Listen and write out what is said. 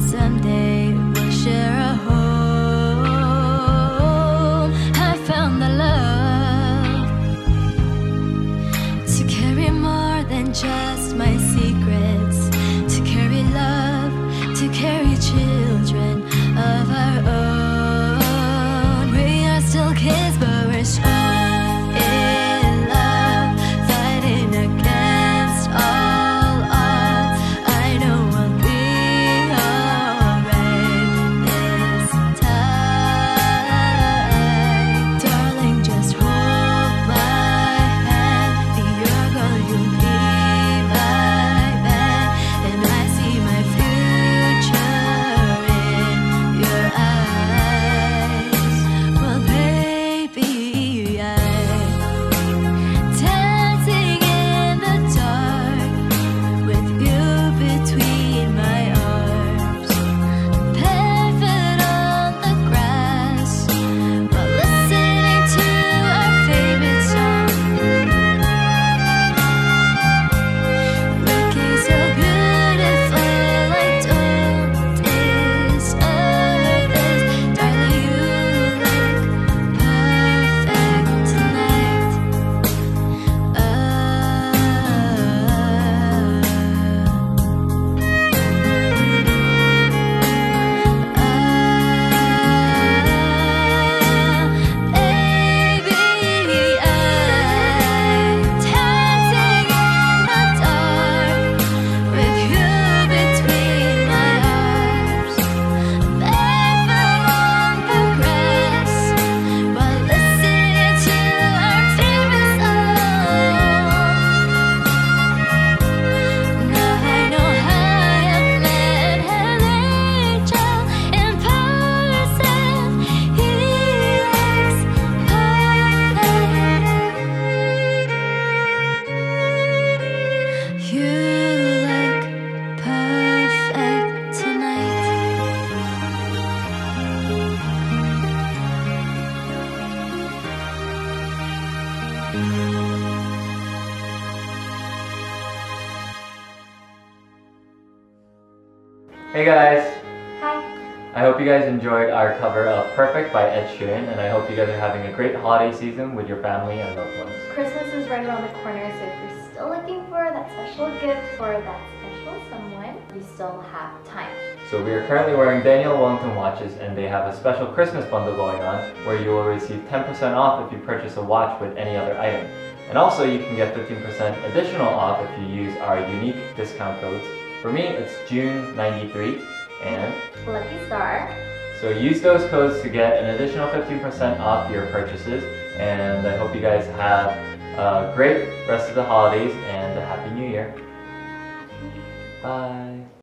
Someday we'll share a home. I found the love to carry more than just my secrets, to carry love, to carry children of our own. We are still kids, but we're strong in love, fighting against all odds. I know we'll be alright this time. Darling, just hold my hand, be your girl, you'll be my man, and I see my future in your eyes. Well, baby, dancing in the dark with you between my arms, barefoot on the grass while listening to our favorite song, looking so beautiful. I don't deserve this, darling. You look perfect tonight. Hey guys! Hi. I hope you guys enjoyed our cover of Perfect by Ed Sheeran, and I hope you guys are having a great holiday season with your family and loved ones. Christmas is right around the corner, so if you're still looking for that special gift for that special someone, you still have time. So we are currently wearing Daniel Wellington watches, and they have a special Christmas bundle going on where you will receive 10% off if you purchase a watch with any other item. And also you can get 15% additional off if you use our unique discount codes. For me, it's June93 and Lucky Star. So use those codes to get an additional 15% off your purchases, and I hope you guys have a great rest of the holidays and a Happy New Year. Bye.